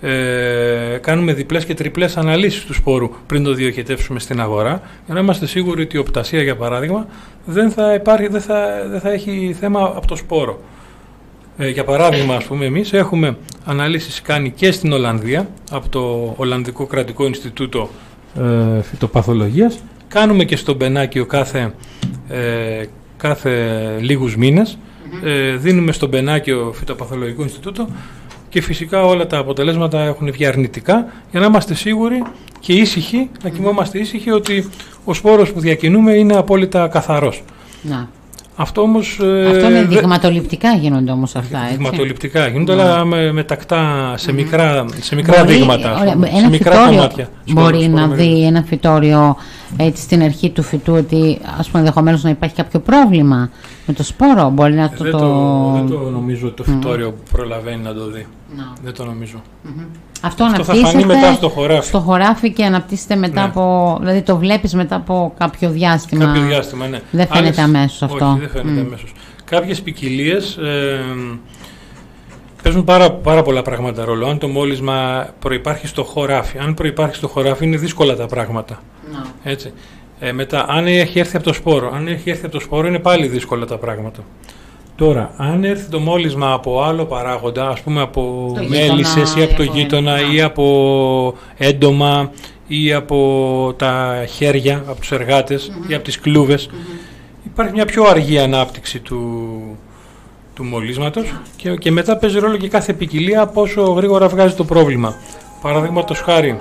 ε, κάνουμε διπλές και τριπλές αναλύσεις του σπόρου πριν το διοχετεύσουμε στην αγορά, για να είμαστε σίγουροι ότι η οπτασία, για παράδειγμα, δεν θα, υπάρχει, δεν θα, δεν θα έχει θέμα από το σπόρο. Ε, για παράδειγμα, ας πούμε, εμείς έχουμε αναλύσεις κάνει και στην Ολλανδία από το Ολλανδικό Κρατικό Ινστιτούτο ε, Φυτοπαθολογίας. Κάνουμε και στο Μπενάκιο κάθε, ε, κάθε λίγους μήνες. Ε, δίνουμε στο Μπενάκιο Φυτοπαθολογικό Ινστιτούτο και φυσικά όλα τα αποτελέσματα έχουν βγει αρνητικά, για να είμαστε σίγουροι και ήσυχοι, να κοιμόμαστε ήσυχοι ότι ο σπόρος που διακινούμε είναι απόλυτα καθαρός. Να. Αυτό όμως... Αυτό είναι δειγματοληπτικά γίνονται όμως αυτά, έτσι. Δειγματοληπτικά γίνονται, ναι. αλλά με, με τακτά, σε μικρά, σε μικρά μπορεί, δείγματα, ωραία, πούμε, ένα σε μικρά φυτόριο, κομμάτια. Μπορεί σπόρο, να σπόρο, δει ένα φυτόριο έτσι στην αρχή του φυτού ότι, ας πούμε, ενδεχομένως να υπάρχει κάποιο πρόβλημα με το σπόρο. Μπορεί να το, δεν, το... το, δεν το νομίζω ότι το φυτόριο mm. προλαβαίνει να το δει. No. Δεν το νομίζω. Mm-hmm. Αυτό, Αυτό θα φανεί μετά στο χωράφι. Στο χωράφι και αναπτύσσεται μετά ναι. από. Δηλαδή το βλέπεις μετά από κάποιο διάστημα. Κάποιο διάστημα, ναι. Δεν φαίνεται αμέσως αυτό. Όχι, δεν φαίνεται mm. αμέσως. Κάποιες ποικιλίες ε, παίζουν πάρα, πάρα πολλά πράγματα ρόλο. Αν το μόλυσμα προϋπάρχει στο χωράφι. Αν προϋπάρχει στο χωράφι είναι δύσκολα τα πράγματα. No. Έτσι. Ε, μετά, αν έχει έρθει από το σπόρο. Αν έχει έρθει από το σπόρο είναι πάλι δύσκολα τα πράγματα. Τώρα, αν έρθει το μόλυσμα από άλλο παράγοντα, ας πούμε από μέλισσες ή από το γείτονα ή από έντομα ή από τα χέρια, από τους εργάτες mm-hmm. ή από τις κλούβες, mm-hmm. υπάρχει μια πιο αργή ανάπτυξη του, του μολύσματος και, και μετά παίζει ρόλο και κάθε ποικιλία πόσο γρήγορα βγάζει το πρόβλημα. Παραδείγματος χάρη,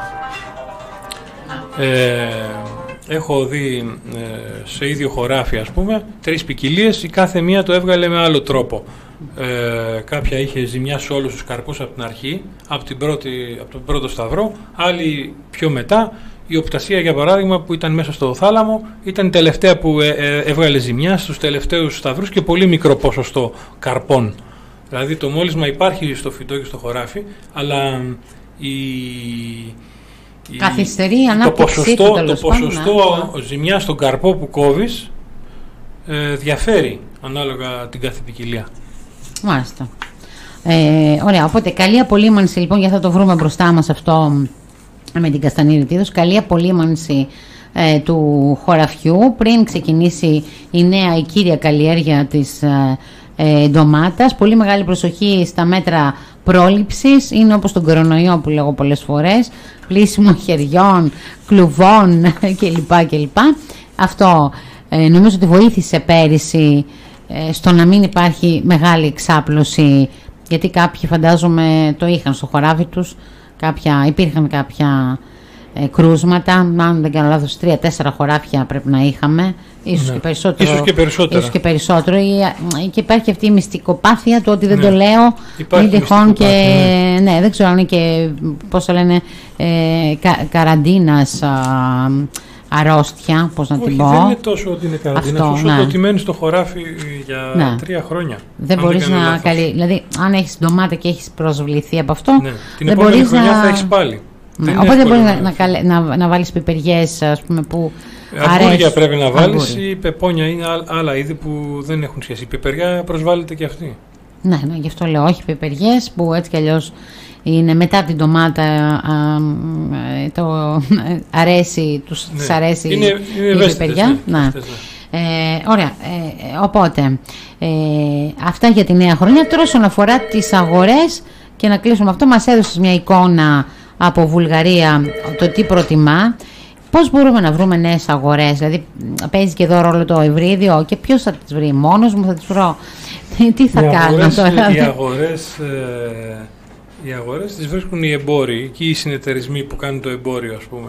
ε, έχω δει ε, σε ίδιο χωράφι, ας πούμε, τρεις ποικιλίες, η κάθε μία το έβγαλε με άλλο τρόπο. Ε, κάποια είχε ζημιά σε όλους τους καρπούς από την αρχή, από, την πρώτη, από τον πρώτο σταυρό, άλλη πιο μετά. Η οπτασία, για παράδειγμα, που ήταν μέσα στο θάλαμο, ήταν η τελευταία που ε, ε, έβγαλε ζημιά στους τελευταίους σταυρούς και πολύ μικρό ποσοστό καρπών. Δηλαδή το μόλυσμα υπάρχει στο φυτό και στο χωράφι, αλλά η... καθυστερεί η ανάπτυξή το ποσοστό, του, το ποσοστό ναι. ζημιά στον καρπό που κόβεις ε, διαφέρει ανάλογα την κάθε ποικιλία. Μάλιστα. Ε, ωραία, οπότε καλή απολύμανση λοιπόν, για θα το βρούμε μπροστά μας αυτό με την καστανίρητίδος, καλή απολύμανση ε, του χωραφιού πριν ξεκινήσει η νέα, η κύρια καλλιέργεια της ε, ε, ντομάτας. Πολύ μεγάλη προσοχή στα μέτρα πρόληψης, είναι όπως τον κορονοϊό που λέγω πολλές φορές, πλύσιμο χεριών, κλουβών κλπ. κλπ. Αυτό ε, νομίζω ότι βοήθησε πέρυσι ε, στο να μην υπάρχει μεγάλη εξάπλωση, γιατί κάποιοι φαντάζομαι το είχαν στο χωράφι τους, κάποια, υπήρχαν κάποια ε, κρούσματα, αν δεν κάνω λάθος τρία-τέσσερα χωράφια πρέπει να είχαμε, ίσως, ναι. και, περισσότερο, ίσως και περισσότερο. Ίσως και περισσότερο. Και υπάρχει αυτή η μυστικοπάθεια του ότι δεν ναι. το λέω, υπάρχει μην τυχόν και ναι. ναι, δεν ξέρω αν είναι και πώς το λένε ε, κα, καραντίνας α, αρρώστια, πώς να Όχι, την πω. Δεν είναι τόσο ότι είναι καραντίνας, αυτό, όσο ναι. το ότι μένει στο χωράφι για ναι. τρία χρόνια. Δεν μπορείς να καλύ... Δηλαδή, αν έχεις ντομάτα και έχεις προσβληθεί από αυτό, ναι. την δεν επόμενη μπορείς χρονιά να... θα έχεις πάλι. Ναι. Οπότε δεν μπορείς να, να, να, να βάλεις πιπεριές, ας πούμε, που αγκούρια πρέπει να βάλεις, ή πεπόνια είναι άλλα είδη που δεν έχουν σχέση. Η πιπεριά προσβάλλεται και αυτή. Ναι, ναι, γι' αυτό λέω όχι πιπεριές, που έτσι κι αλλιώς είναι μετά την ντομάτα, α, το αρέσει, τους ναι. αρέσει είναι, είναι η πιπεριά. Ναι. Ναι. Ε, ωραία, ε, οπότε ε, αυτά για τη νέα χρονιά. Τώρα όσον αφορά τις αγορές, και να κλείσουμε αυτό, μας έδωσες μια εικόνα από Βουλγαρία το τι προτιμά. Πώς μπορούμε να βρούμε νέες αγορές, δηλαδή παίζει και εδώ ρόλο το ευρύδιο, και ποιος θα τις βρει, μόνος μου θα τις βρω, τι θα οι κάνω αγορές, τώρα. Οι αγορές, ε, οι αγορές τις βρίσκουν οι εμπόροι και οι συνεταιρισμοί που κάνουν το εμπόριο, ας πούμε.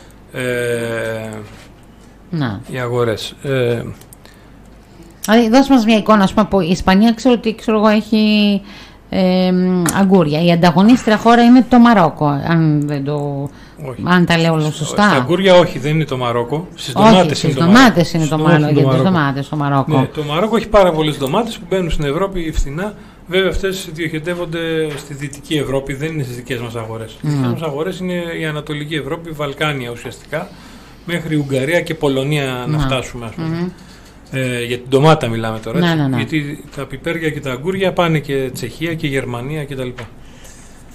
Ε, να. Οι αγορές. Ε, δηλαδή, δώσε μας μια εικόνα, ας πούμε, από η Ισπανία ξέρω ότι ξέρω εγώ, έχει ε, αγκούρια. Η ανταγωνίστρια χώρα είναι το Μαρόκο, αν δεν το... Όχι. Αν τα λέω σωστά. Στα αγκούρια όχι, δεν είναι το Μαρόκο. Στις ντομάτες είναι, είναι το Μαρόκο. Για τις ντομάτες το Μαρόκο. Ναι, το Μαρόκο έχει πάρα πολλές ντομάτες που μπαίνουν στην Ευρώπη φθηνά. Βέβαια αυτές διοχετεύονται στη Δυτική Ευρώπη, δεν είναι στις δικές μας αγορές. Mm. Οι δικές μας αγορές είναι η Ανατολική Ευρώπη, Βαλκάνια ουσιαστικά, μέχρι Ουγγαρία και Πολωνία mm. να φτάσουμε, ας πούμε. Mm-hmm. Ε, για την ντομάτα μιλάμε τώρα, ναι, ναι, ναι. γιατί τα πιπέρια και τα αγκούρια πάνε και Τσεχία και Γερμανία κτλ.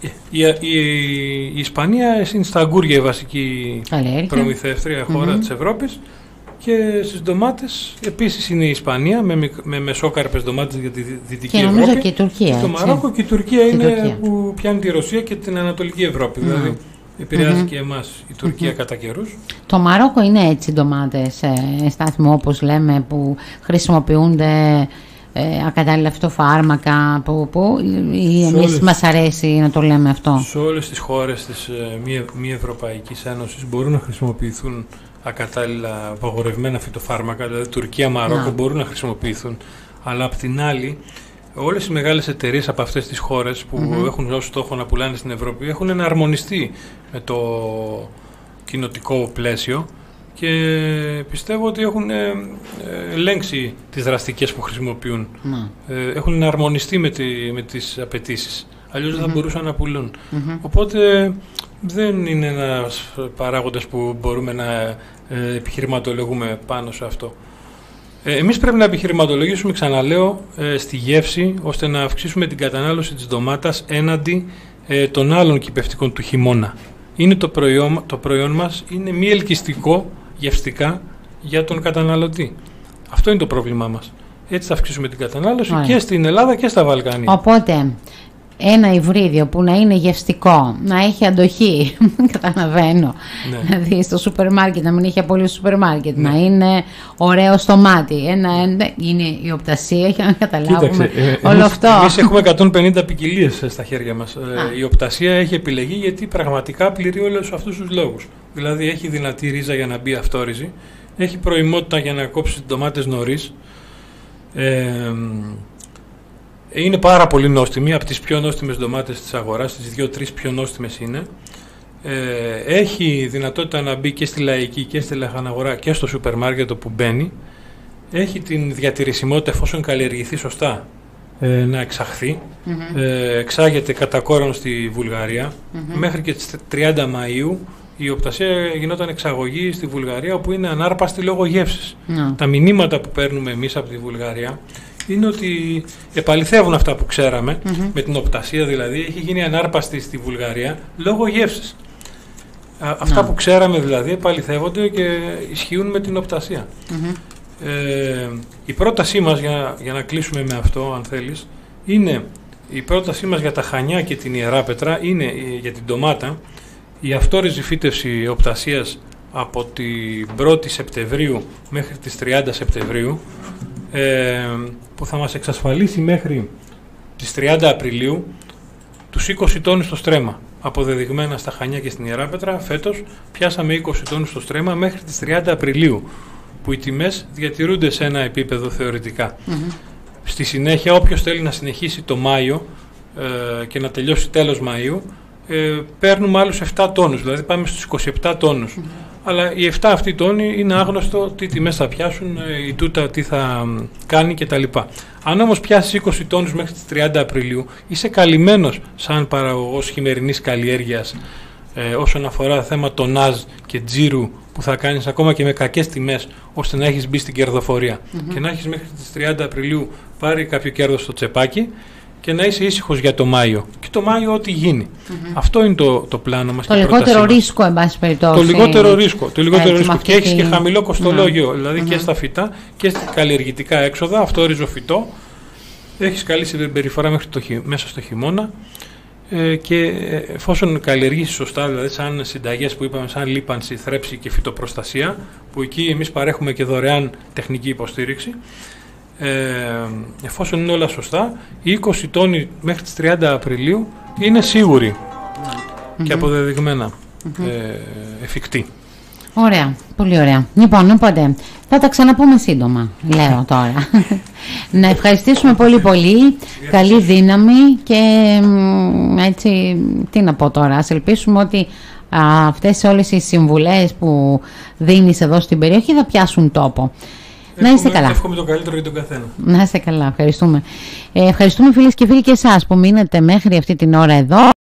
Η, η, η Ισπανία είναι στα αγκούρια η βασική προμηθεύτρια χώρα mm-hmm. της Ευρώπης, και στις ντομάτες επίσης είναι η Ισπανία με, με μεσόκαρπες ντομάτες για τη Δυτική και Ευρώπη. Και η Τουρκία. Το Μαρόκο και η Τουρκία είναι Τουρκία. Που πιάνει τη Ρωσία και την Ανατολική Ευρώπη. Mm. Δηλαδή επηρεάζει mm-hmm. και εμάς η Τουρκία mm-hmm. κατά καιρούς. Το Μαρόκο είναι έτσι ντομάτες, ε, στάθμο όπως λέμε, που χρησιμοποιούνται ε, ακατάλληλα φυτοφάρμακα, που, που ή εμείς όλες, μας αρέσει να το λέμε αυτό. Σε όλες τις χώρες της ε, μη, μη Ευρωπαϊκής Ένωσης μπορούν να χρησιμοποιηθούν ακατάλληλα απαγορευμένα φυτοφάρμακα, δηλαδή Τουρκία, Μαρόκο yeah. μπορούν να χρησιμοποιηθούν, αλλά απ' την άλλη όλες οι μεγάλες εταιρείες από αυτές τις χώρες που mm-hmm. έχουν ως στόχο να πουλάνε στην Ευρώπη έχουν εναρμονιστεί με το κοινοτικό πλαίσιο και πιστεύω ότι έχουν ελέγξει τις δραστικές που χρησιμοποιούν. Mm. Ε, έχουν εναρμονιστεί με, τη, με τις απαιτήσεις. Αλλιώς mm-hmm. δεν θα μπορούσαν να πουλούν. Mm-hmm. Οπότε δεν είναι ένας παράγοντας που μπορούμε να ε, επιχειρηματολογούμε πάνω σε αυτό. Ε, εμείς πρέπει να επιχειρηματολογήσουμε, ξαναλέω, ε, στη γεύση, ώστε να αυξήσουμε την κατανάλωση της ντομάτας έναντι ε, των άλλων κυπευτικών του χειμώνα. Είναι το προϊόν, το προϊόν μας είναι μη ελκυστικό γευστικά για τον καταναλωτή. Αυτό είναι το πρόβλημά μας. Έτσι θα αυξήσουμε την κατανάλωση Άρα. και στην Ελλάδα και στα Βαλκάνια. Οπότε, ένα υβρίδιο που να είναι γευστικό, να έχει αντοχή, καταλαβαίνω, ναι. δηλαδή στο σούπερ μάρκετ, να μην έχει απόλυτο σούπερ μάρκετ, ναι. να είναι ωραίο στο μάτι, ένα, είναι η οπτασία για να καταλάβουμε. Κοίταξε, όλο εμείς, αυτό. Εμείς έχουμε εκατόν πενήντα ποικιλίες στα χέρια μας. Ε, η οπτασία έχει επιλεγεί γιατί πραγματικά πληρεί όλους αυτούς τους λόγους. Δηλαδή έχει δυνατή ρίζα για να μπει αυτόριζη, έχει προημότητα για να κόψει τις ντομάτες νωρίς, ε, είναι πάρα πολύ νόστιμη, από τις πιο νόστιμες ντομάτες της αγοράς, τις δύο-τρεις πιο νόστιμες είναι. Ε, έχει δυνατότητα να μπει και στη λαϊκή και στη λαχαναγορά και στο σούπερ μάρκετ όπου μπαίνει. Έχει την διατηρησιμότητα, εφόσον καλλιεργηθεί σωστά, ε, να εξαχθεί. Mm-hmm. Ε, εξάγεται κατά κόρον στη Βουλγαρία. Mm-hmm. Μέχρι και τις τριάντα Μαΐου η οπτασία γινόταν εξαγωγή στη Βουλγαρία, όπου είναι ανάρπαστη λόγω γεύσης. Mm. Τα μηνύματα που παίρνουμε εμείς από τη Βουλγαρία είναι ότι επαληθεύουν αυτά που ξέραμε, mm-hmm. με την οπτασία δηλαδή, έχει γίνει ανάρπαστη στη Βουλγαρία λόγω γεύσης. Α, αυτά no. που ξέραμε δηλαδή επαληθεύονται και ισχύουν με την οπτασία. Mm-hmm. Ε, η πρότασή μας, για, για να κλείσουμε με αυτό αν θέλεις, είναι η πρότασή μας για τα Χανιά και την Ιεράπετρα είναι για την ντομάτα η αυτόριζη φύτευση οπτασίας από την πρώτη Σεπτεμβρίου μέχρι τις τριάντα Σεπτεμβρίου, ε, που θα μας εξασφαλίσει μέχρι τις τριάντα Απριλίου τους είκοσι τόνους στο στρέμμα. Αποδεδειγμένα στα Χανιά και στην Ιεράπετρα φέτος πιάσαμε είκοσι τόνους στο στρέμμα μέχρι τις τριάντα Απριλίου, που οι τιμές διατηρούνται σε ένα επίπεδο θεωρητικά. Mm-hmm. Στη συνέχεια, όποιος θέλει να συνεχίσει το Μάιο ε, και να τελειώσει τέλος Μαΐου, ε, παίρνουμε άλλους επτά τόνους, δηλαδή πάμε στους είκοσι επτά τόνους. Mm-hmm. Αλλά οι επτά αυτοί τόνοι είναι άγνωστο τι τιμές θα πιάσουν, ε, η τούτα τι θα κάνει κτλ. Αν όμως πιάσεις είκοσι τόνους μέχρι τις τριάντα Απριλίου, είσαι καλυμμένος σαν παραγωγός χειμερινής καλλιέργειας ε, όσον αφορά θέμα τονάζ και τζίρου που θα κάνεις ακόμα και με κακές τιμές, ώστε να έχεις μπει στην κερδοφορία mm-hmm. και να έχεις μέχρι τις τριάντα Απριλίου πάρει κάποιο κέρδος στο τσεπάκι και να είσαι ήσυχος για το Μάιο. Και το Μάιο ό,τι γίνει. Mm-hmm. Αυτό είναι το, το πλάνο μας. Το λιγότερο ρίσκο, εν πάση περιπτώσει. Το λιγότερο ρίσκο. Το λιγότερο ρίσκο. Και έχεις και χαμηλό κοστολόγιο, mm-hmm. δηλαδή mm-hmm. και στα φυτά και στα καλλιεργητικά έξοδα. Αυτό ριζοφυτό. Έχεις καλή συμπεριφορά μέχρι το, μέσα στο χειμώνα. Ε, και εφόσον καλλιεργήσεις σωστά, δηλαδή σαν συνταγές που είπαμε, σαν λίπανση, θρέψη και φυτοπροστασία, που εκεί εμείς παρέχουμε και δωρεάν τεχνική υποστήριξη, ε, εφόσον είναι όλα σωστά, οι είκοσι τόνοι μέχρι τις τριάντα Απριλίου είναι σίγουροι mm-hmm. και αποδεδειγμένα mm-hmm. ε, εφικτοί. Ωραία, πολύ ωραία. Λοιπόν, οπότε θα τα ξαναπούμε σύντομα, λέω τώρα. Να ευχαριστήσουμε πολύ πολύ, καλή δύναμη και έτσι, τι να πω τώρα, ας ελπίσουμε ότι α, αυτές όλες οι συμβουλές που δίνεις εδώ στην περιοχή θα πιάσουν τόπο. Εύχομαι, να είστε καλά. Εύχομαι το καλύτερο για τον καθένα. Να είστε καλά, ευχαριστούμε. Ε, ευχαριστούμε φίλες και φίλοι και εσάς που μείνετε μέχρι αυτή την ώρα εδώ.